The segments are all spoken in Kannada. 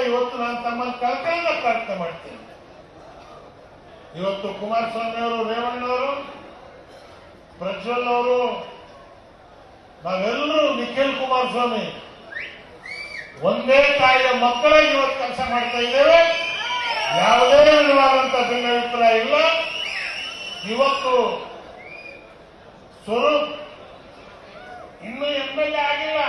ಇವತ್ತು ನಾನು ತಮ್ಮನ್ನು ಕಳ್ಕೊಂಡ ಪ್ರಾರ್ಥನೆ ಮಾಡ್ತೇನೆ. ಇವತ್ತು ಕುಮಾರಸ್ವಾಮಿ ಅವರು, ರೇವಣ್ಣವರು, ಪ್ರಜ್ವಲ್ ಅವರು, ನಾವೆಲ್ಲರೂ ನಿಖಿಲ್ ಕುಮಾರಸ್ವಾಮಿ ಒಂದೇ ತಾಯಿಯ ಮಕ್ಕಳಾಗಿ ಇವತ್ತು ಕೆಲಸ ಮಾಡ್ತಾ ಇದ್ದೇವೆ. ಯಾವುದೇ ವಿಧವಾದಂತಹ ಭಿನ್ನಾಭಿಪ್ರಾಯ ಇಲ್ಲ. ಇವತ್ತು ಸ್ವರೂಪ್ ಇನ್ನೂ MLA ಆಗಿಲ್ಲ.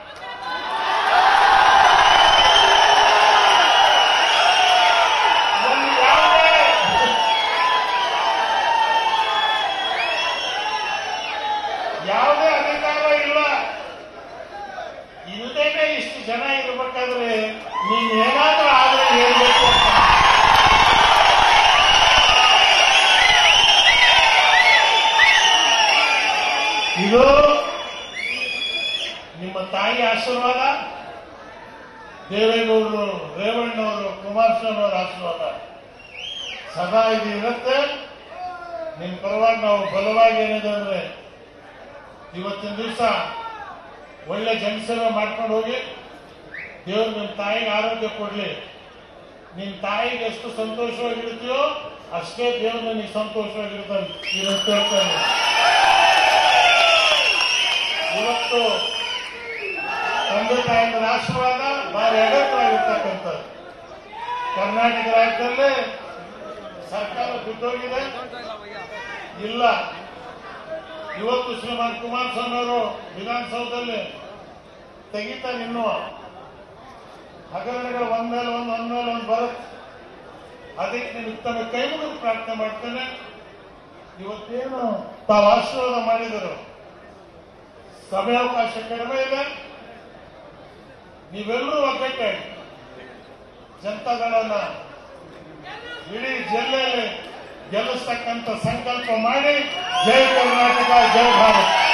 ಯಾವುದೇ ಅಧಿಕಾರ ಇಲ್ಲ. ಇಲ್ಲದೇನೆ ಇಷ್ಟು ಜನ ಇರಬೇಕಾದ್ರೆ ನೀನೇನಾದ್ರೂ ಆದ್ರೆ ಹೇಳ್ಬೇಕು ಅಂತ. ಇದು ನಿಮ್ಮ ತಾಯಿ ಆಶೀರ್ವಾದ, ದೇವೇಗೌಡರು, ರೇವಣ್ಣವರು, ಕುಮಾರಸ್ವಾಮಿ ಅವರ ಆಶೀರ್ವಾದ ಸದಾ ಇದು ಇರುತ್ತೆ. ನಿಮ್ಮ ಪರವಾಗಿ ನಾವು ಬಲವಾಗಿ ಏನಿದೆ ಅಂದ್ರೆ ಇವತ್ತಿನ ದಿವಸ ಒಳ್ಳೆ ಜನಸೇವೆ ಮಾಡ್ಕೊಂಡು ಹೋಗಿ ದೇವರು ನಿಮ್ಮ ತಾಯಿಗೆ ಆರೋಗ್ಯ ಕೊಡ್ಲಿ. ನಿಮ್ ತಾಯಿಗೆ ಎಷ್ಟು ಸಂತೋಷವಾಗಿರ್ತೀಯೋ ಅಷ್ಟೇ ದೇವರು ನಿನಗೆ ಸಂತೋಷವಾಗಿರ್ತಾನೆ. ಇವತ್ತು ಹೇಳ್ತಾನೆ, ಇವತ್ತು ತಂದೆ ತಾಯಿಗಳ ಆಶೀರ್ವಾದ ಬಹಳ ಅಗತ್ಯವಾಗಿರ್ತಕ್ಕಂಥದ್ದು. ಕರ್ನಾಟಕ ರಾಜ್ಯದಲ್ಲಿ ಸರ್ಕಾರ ಬಿದ್ದೋಗಿದೆ ಇಲ್ಲ. ಇವತ್ತು ಶ್ರೀಮಾನ್ ಕುಮಾರಸ್ವಾಮಿ ಅವರು ವಿಧಾನಸೌಧದಲ್ಲಿ ತೆಗಿತಾನೆ. ಇನ್ನೂ ಹಗರಣಗಳು ಒಂದ್ಮೇಲೆ ಒಂದು ಬರುತ್ತೆ. ಅದಕ್ಕೆ ನೀವು ತಮ್ಮ ಕೈ ಮುಗಿದು ಪ್ರಾರ್ಥನೆ ಮಾಡ್ತೇನೆ. ಇವತ್ತೇನು ತಾವು ಆಶೀರ್ವಾದ ಮಾಡಿದರು, ಸಮಯಾವಕಾಶ ಕಡಿಮೆ ಇದೆ. ನೀವೆಲ್ಲರೂ ಒಗ್ಗಟ್ಟಾಗಿ ಜನತಾದಳನ ಇಡೀ ಜಿಲ್ಲೆಯಲ್ಲಿ ಗೆಲ್ಲಿಸ್ತಕ್ಕಂಥ ಸಂಕಲ್ಪ ಮಾಡಿ. ಜೈ ಕರ್ನಾಟಕ, ಜೈ ಭಾರತ್.